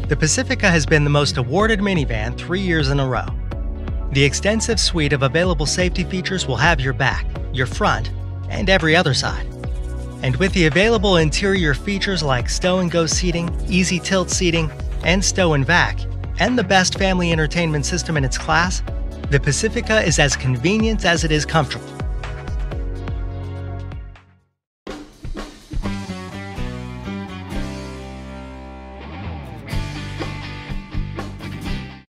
The Pacifica has been the most awarded minivan 3 years in a row. The extensive suite of available safety features will have your back, your front, and every other side. And with the available interior features like stow and go seating, easy tilt seating, and stow and vac, and the best family entertainment system in its class, the Pacifica is as convenient as it is comfortable.